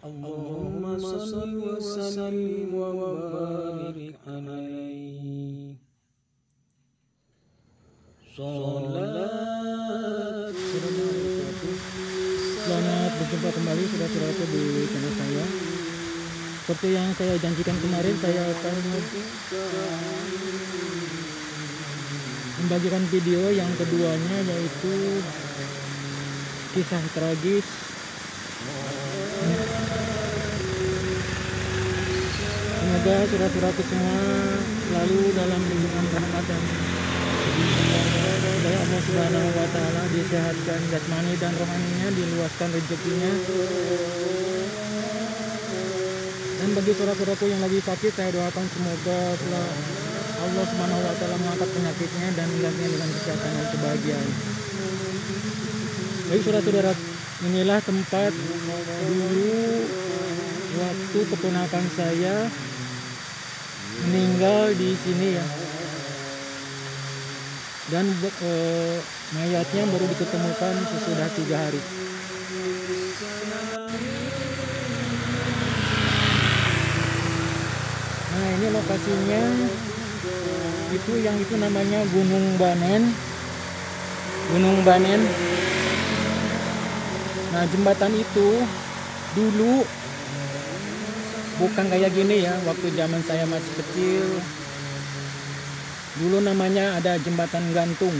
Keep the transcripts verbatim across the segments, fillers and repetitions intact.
Allahumma salli wa sallim wa barik alaihi. Salat. Selamat berjumpa kembali saudara-saudaraku di channel saya. Seperti yang saya janjikan kemarin, saya akan membagikan video yang keduanya, yaitu kisah tragis semoga saudara-saudaraku semua selalu dalam lindungan rahmat dan supaya Allah Subhanahu wa Ta'ala disehatkan jasmani dan rohaninya, diluaskan rezekinya. Dan bagi saudara-saudaraku yang lagi sakit, saya doakan semoga Allah Subhanahu wa Ta'ala mengangkat penyakitnya dan menggantinya dengan kesehatan dan kebahagiaan. Baik saudara-saudara, inilah tempat dulu waktu keponakan saya meninggal di sini ya. Dan eh, mayatnya baru diketemukan sesudah tiga hari. Nah, ini lokasinya, itu yang itu namanya Gunung Banen. Gunung Banen. Nah, jembatan itu dulu bukan kayak gini ya, waktu zaman saya masih kecil. Dulu namanya ada jembatan gantung.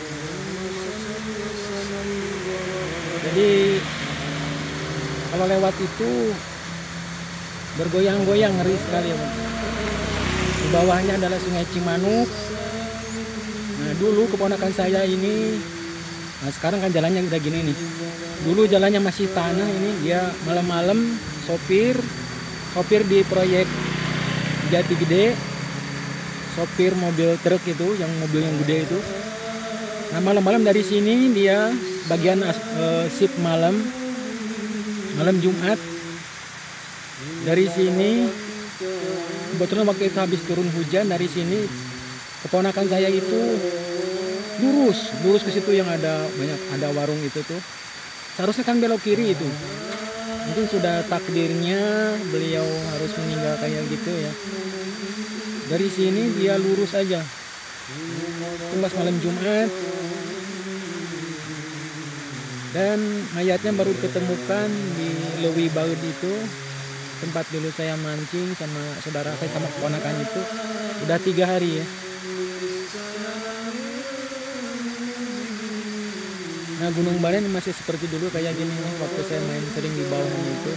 Jadi kalau lewat itu bergoyang-goyang, ngeri sekali ya. Di bawahnya adalah Sungai Cimanuk. Nah, dulu keponakan saya ini, nah sekarang kan jalannya udah gini nih. Dulu jalannya masih tanah ini, dia malam-malam sopir, sopir di proyek Jati Gede. Sopir mobil truk itu, yang mobil yang gede itu. Nah, malam-malam dari sini dia bagian uh, shift malam, malam Jumat. Dari sini, kebetulan waktu itu habis turun hujan, dari sini keponakan saya itu lurus, lurus ke situ yang ada banyak ada warung itu tuh. Seharusnya kan belok kiri itu. Mungkin sudah takdirnya beliau harus meninggal kayak gitu ya. Dari sini dia lurus aja. Itu pas malam Jumat. Dan mayatnya baru diketemukan di Lewi Baud itu, tempat dulu saya mancing sama saudara saya sama keponakan itu. Udah tiga hari ya. Nah, Gunung Banen masih seperti dulu kayak gini nih, waktu saya main sering di bawahnya itu.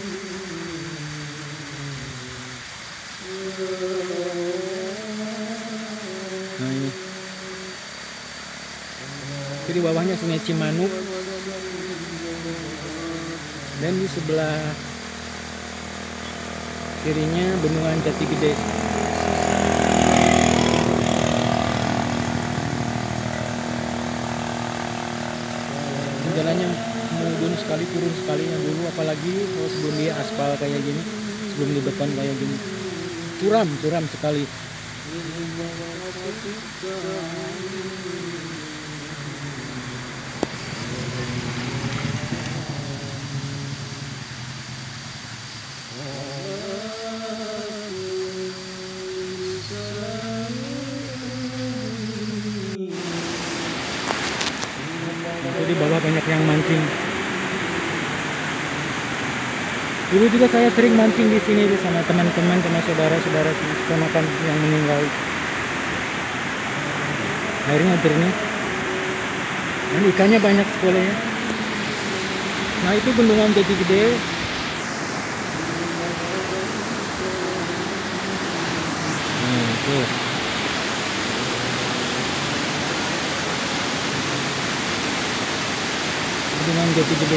Nah, ini. Jadi bawahnya Sungai Cimanuk. Dan di sebelah kirinya Bendungan Jati Gede. Jalannya mudun sekali, turun sekali yang dulu, apalagi oh, sebelum dia aspal kayak gini, sebelum di beton kayak gini. Curam, curam sekali. Di bawah banyak yang mancing. Dulu juga saya sering mancing di sini sama teman-teman, sama saudara-saudara keponakan yang meninggal. Airnya jernih dan ikannya banyak sekali ya. Nah, itu Bendungan Jati Gede. Nah, itu. Bendungan Jati Gede.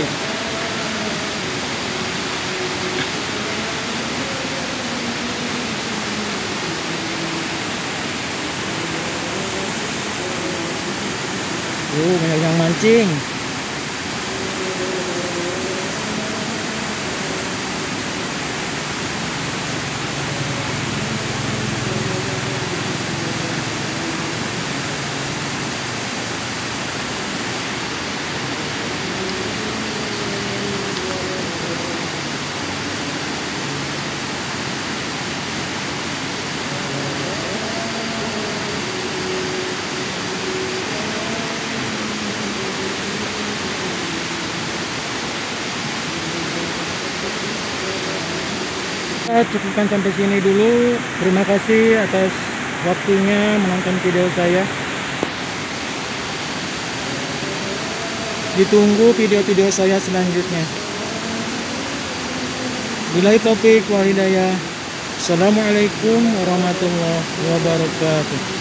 Tuh, banyak yang mancing. Kita cukupkan sampai sini dulu. Terima kasih atas waktunya menonton video saya. Ditunggu video-video saya selanjutnya. Billahi taufik wal hidayah. Assalamualaikum warahmatullahi wabarakatuh.